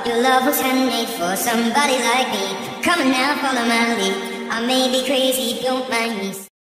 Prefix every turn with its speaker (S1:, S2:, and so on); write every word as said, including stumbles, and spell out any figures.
S1: Your love was handmade for somebody like me. Come on now, follow my lead. I may be crazy, don't mind me.